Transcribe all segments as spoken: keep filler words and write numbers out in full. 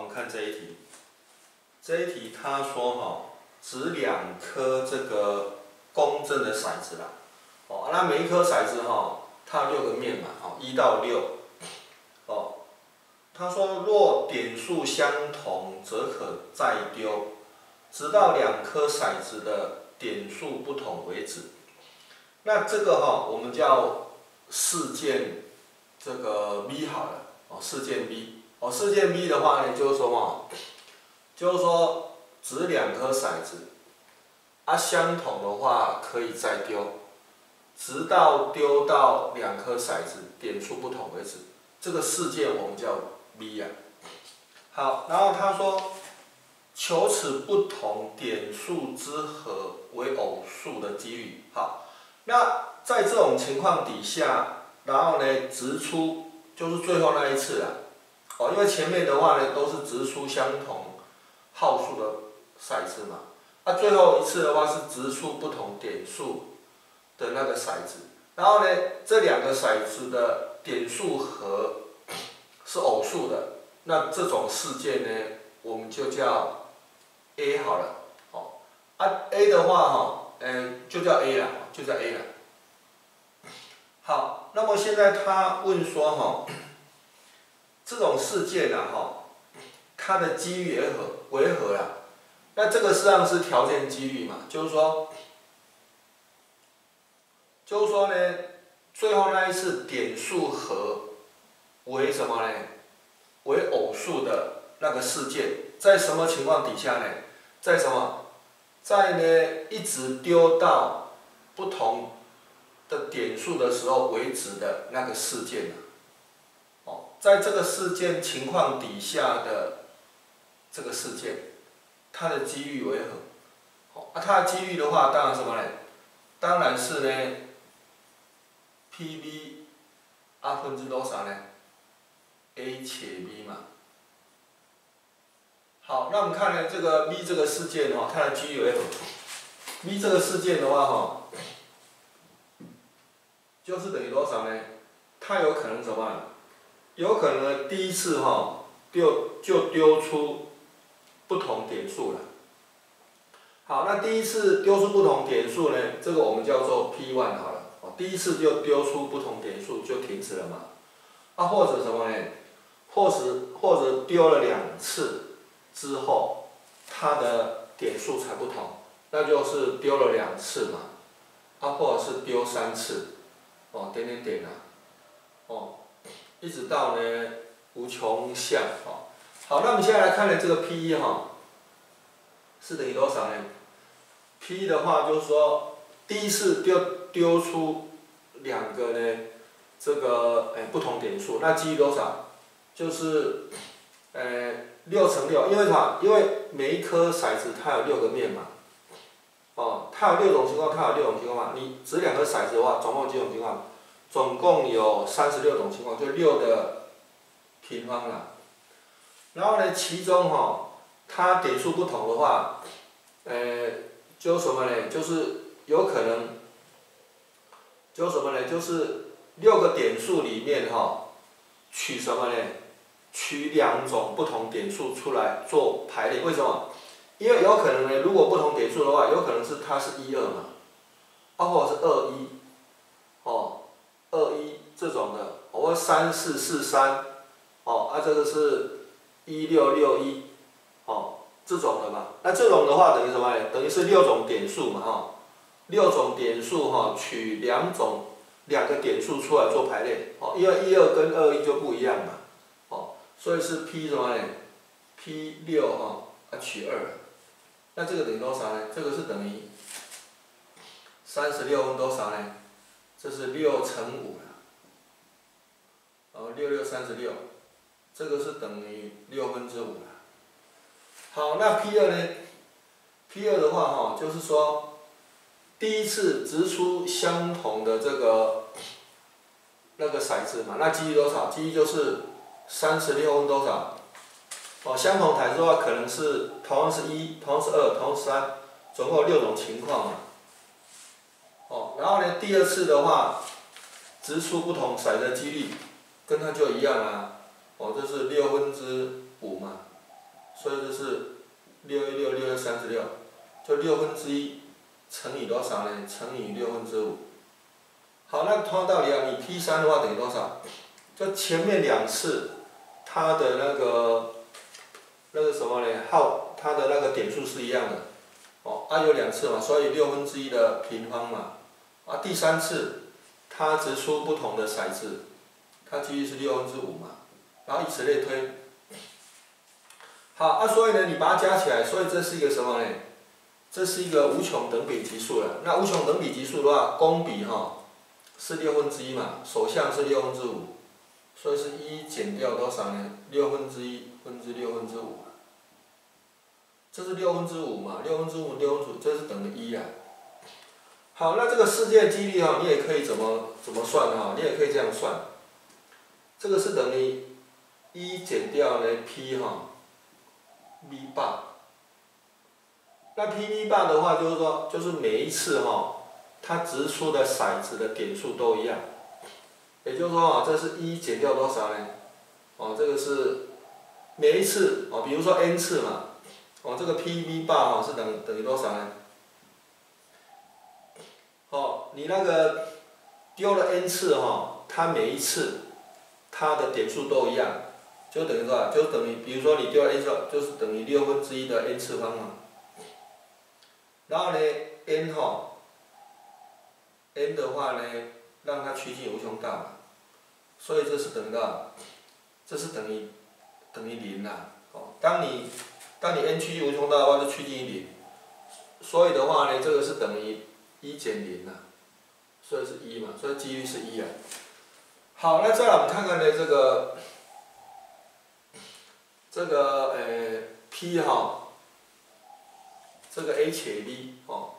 们看这一题，这一题他说哈，掷两颗这个公正的骰子啦，哦，那每一颗骰子哈，它有六个面嘛，哦，一到六，哦，他说若点数相同，则可再丢，直到两颗骰子的点数不同为止。那这个哈，我们叫事件这个 V 好了，哦，事件 V。哦，事件 B 的话呢，就是说嘛，就是说掷两颗骰子，啊相同的话可以再丢，直到丢到两颗骰子点数不同为止。这个事件我们叫 V 啊。好，然后他说，求此不同点数之和为偶数的几率。好，那在这种情况底下，然后呢，掷出就是最后那一次啊。哦，因为前面的话呢都是掷出相同号数的骰子嘛，啊，最后一次的话是掷出不同点数的那个骰子，然后呢，这两个骰子的点数和是偶数的，那这种事件呢，我们就叫 A 好了，哦，啊 A 的话哈，嗯，就叫 A 啦，就叫 A 啦。好，那么现在他问说哈。这种事件啊，哈，它的几率为何为何啦？那这个实际上是条件几率嘛，就是说，就是说呢，最后那一次点数和为什么呢？为偶数的那个事件，在什么情况底下呢？在什么？在呢一直丢到不同的点数的时候为止的那个事件啊。在这个事件情况底下的这个事件，它的几率为何？好，啊，它的几率的话，当然什么呢？当然是呢 ，P V 啊分之多少呢 ？A 且 V 嘛。好，那我们看呢这个 V 这个事件哈，它的几率为何 ？V 这个事件的话哈，就是等于多少呢？它有可能什么？有可能第一次哈丢就丢出不同点数了。好，那第一次丢出不同点数呢，这个我们叫做 P 一 好了。哦，第一次就丢出不同点数就停止了嘛。啊，或者什么呢？或者或者丢了两次之后，它的点数才不同，那就是丢了两次嘛。啊，或者是丢三次，哦，点点点啊，哦。一直到呢无穷项，哦，好，那我们现在来看呢这个 P 一 哈，是等于多少呢 ？P 一 的话就是说，第一次丢丢出两个呢，这个诶、欸、不同点数，那几率多少？就是呃六乘六，因为什么？因为每一颗骰子它有六个面嘛，哦，它有六种情况，它有六种情况嘛。你掷两颗骰子的话，总共几种情况？总共有三十六种情况，就六的平方啦。然后呢，其中哈、哦，它点数不同的话，呃，就什么呢？就是有可能，就什么呢？就是六个点数里面哈、哦，取什么呢？取两种不同点数出来做排列。为什么？因为有可能呢，如果不同点数的话，有可能是它是一二嘛，啊或者是二一，哦。二一这种的，或三四四三，哦，啊这个是一六六一，哦，这种的嘛，那这种的话等于什么呢？等于是六种点数嘛，哈、哦，六种点数哈、哦，取两种两个点数出来做排列，哦，因为一二跟二一就不一样嘛，哦，所以是 P 什么呢 ？P 六哈，啊取二，那这个等于多少呢？这个是等于三十六分多少呢？这是六乘五了，哦，六六三十六，这个是等于六分之五了。好，那 P 二 呢 ？P 二 的话哈，就是说，第一次掷出相同的这个那个骰子嘛，那几率多少？几率就是三十六分多少？哦，相同骰子的话，可能是同样是一，同样是二，同样是三，总共有六种情况嘛。哦，然后呢，第二次的话，掷出不同骰的几率，跟它就一样啊。哦，这是六分之五嘛。 是六一六六三十六，就六分之一乘以多少呢？乘以六分之五。好，那同样道理啊，你 P 三的话等于多少？就前面两次它的那个那个什么呢？号它的那个点数是一样的，哦，啊有两次嘛，所以六分之一的平方嘛，啊第三次它掷出不同的骰子，它几率是六分之五嘛，然后以此类推。好，啊所以呢，你把它加起来，所以这是一个什么呢？这是一个无穷等比级数了。那无穷等比级数的话，公比哈是六分之一嘛，首项是六分之五，所以是一减掉多少呢？六分之一分之六分之五。这是六分之五嘛，六分之五六分之五，这是等于一啊。好，那这个世界几率哈，你也可以怎么怎么算哈？你也可以这样算，这个是等于一减掉呢 P 哈 V 八。那 P V 八的话，就是说，就是每一次哈，它掷出的骰子的点数都一样，也就是说啊，这是一减掉多少呢？哦，这个是每一次哦，比如说 n 次嘛，哦，这个 P V 八哈是等等于多少呢？哦，你那个丢了 n 次哈，它每一次它的点数都一样，就等于多少？就等于，比如说你丢了 n 次，就是等于六分之一的 n 次方嘛。然后呢 ，n 哈 ，n 的话呢，让它趋近无穷大嘛，所以这是等于多少？这是等于等于零啦。哦，当你当你 n 趋近无穷大的话，就趋近于零。所以的话呢，这个是等于一减零啦，所以是一嘛，所以几率是一啊。好，那再来我们看看呢这个这个呃 P 哈。这个 a 且 v 哦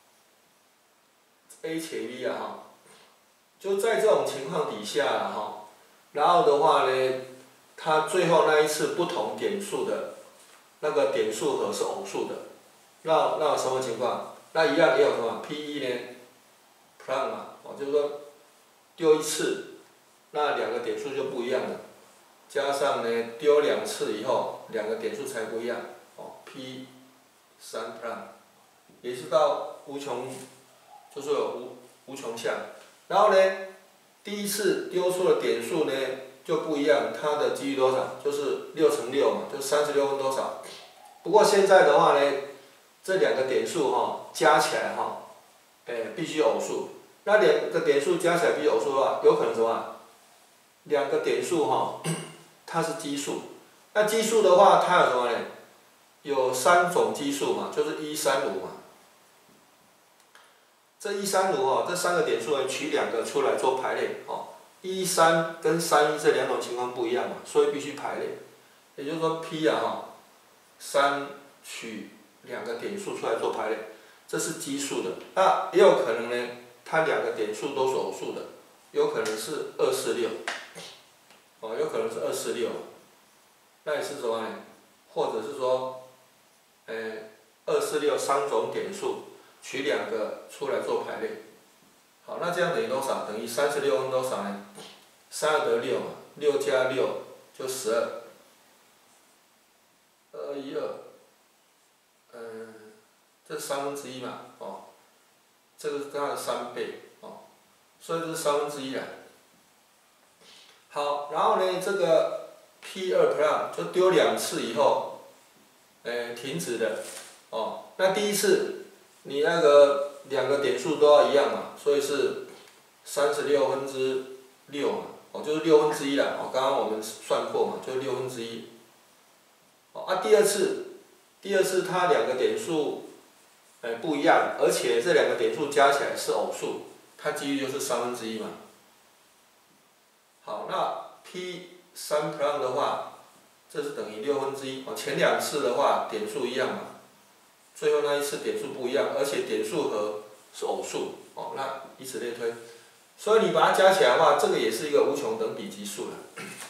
，a 且 v 啊哈，就在这种情况底下啊哈，然后的话呢，它最后那一次不同点数的那个点数和是偶数的，那那有什么情况？那一样也有什么 P 一呢 ？prime 嘛，哦，就是说丢一次，那两个点数就不一样了，加上呢丢两次以后，两个点数才不一样，哦 P。三 prime， 也是到无穷，就是有无无穷项。然后呢，第一次丢出的点数呢就不一样，它的几率多少？就是六乘六嘛，就三十六分多少。不过现在的话呢，这两个点数哈加起来哈，哎必须偶数。那两个点数加起来必须偶数的话，有可能什么？两个点数哈，它是奇数。那奇数的话，它有什么呢？有三种奇数嘛，就是一、三、五嘛。这一、三、五哦，这三个点数呢，取两个出来做排列哦。一、三跟三一这两种情况不一样嘛，所以必须排列。也就是说 P 啊哈，三取两个点数出来做排列，这是奇数的。那也有可能呢，它两个点数都是偶数的，有可能是二四六，哦，有可能是二四六，那也是什么呢？或者是说。呃，二四六三种点数，取两个出来做排列。好，那这样等于多少？等于三十六分多少呢？三二得六嘛，六加六就十二。二一二，嗯，这是三分之一嘛，哦，这个是它的三倍，哦，所以这是三分之一啊。好，然后呢，这个 P 二 prime 就丢两次以后。呃，停止的，哦，那第一次你那个两个点数都要一样嘛，所以是三十六分之六嘛，哦，就是六分之一啦，哦，刚刚我们算过嘛，就是六分之一。哦，啊，第二次，第二次它两个点数，呃，不一样，而且这两个点数加起来是偶数，它几率就是三分之一嘛。好，那 P 三 prime 的话。这是等于六分之一哦。前两次的话点数一样嘛，最后那一次点数不一样，而且点数和是偶数哦。那以此类推，所以你把它加起来的话，这个也是一个无穷等比级数了。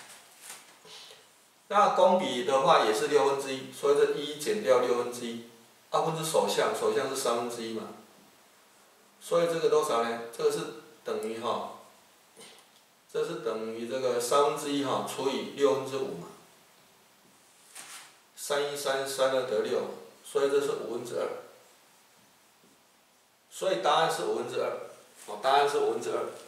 那公比的话也是六分之一，所以这一减掉六分之一，二分之首项，首项是三分之一嘛。所以这个多少呢？这个是等于哈，这是等于这个三分之一哈除以六分之五嘛。 三一三三二得六，所以这是五分之二。所以答案是五分之二，哦，答案是五分之二。